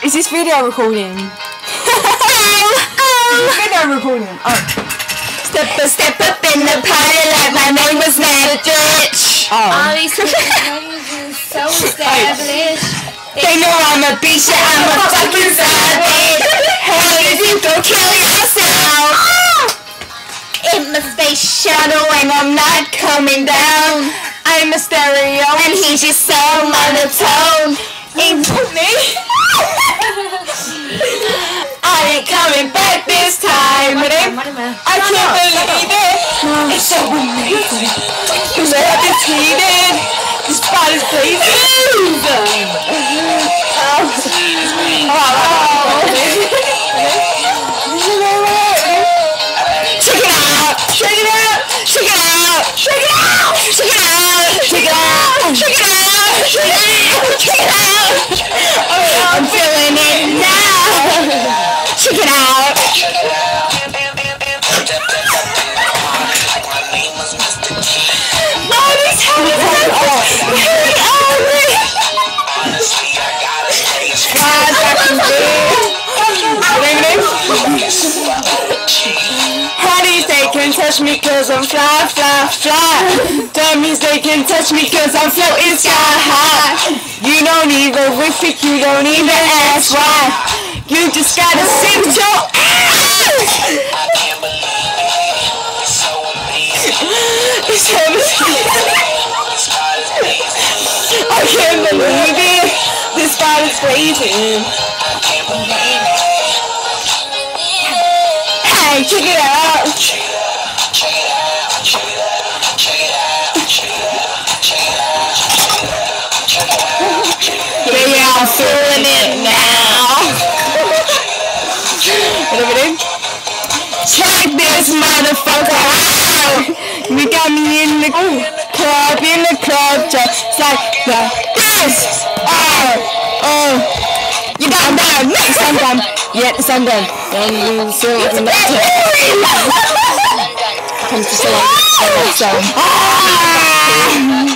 Is this video recording? Video recording. Oh. Step up in the party like my name was Madridge. Oh. All these things so established. They know I'm a bitch, I'm a fucking savage. Hey, if you go kill yourself. In my space shuttle and I'm not coming down. I'm a stereo and he's just so monotone. Ain't me. I ain't coming back this time. I can't believe it. It's so amazing. Cause I have been tweeted. This spot is blazing. Check it out. Check it out. Check it out. Check it out. Check it out. Check it out. Check it out. Check it out. Check it out. I'm feeling it now. Check it out. Oh, these heavy really ugly. Honey's they can touch me cause I'm fly, fly, fly. Dummies they can touch me cause I'm floating sky high. You don't even wish it, you don't even ask why. You just gotta sit your ass! I can't believe it. It's so amazing. It's so amazing. I can't believe it. This spot is blazing. I can't believe it. Hey, check it out. Check it out. Check it out. Check it out. Check it out. Check it out. Check it out. Check it out. Yeah, I'm feeling it now. Check this motherfucker out. You got me in the club, just like that. This. You got that next time. Yeah, sometime. Then you see it in the comes to